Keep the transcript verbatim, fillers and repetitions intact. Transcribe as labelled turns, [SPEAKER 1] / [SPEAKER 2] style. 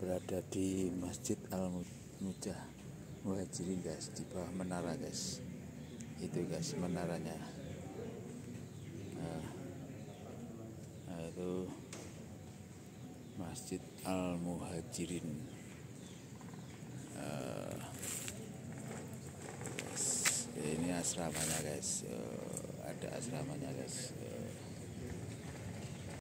[SPEAKER 1] berada di Masjid Al-Mujah Muhajirin guys, di bawah menara guys. Itu guys menaranya. Nah, nah itu Masjid Al-Muhajirin. Uh, ini asramanya guys. Uh, ada asramanya guys. Uh,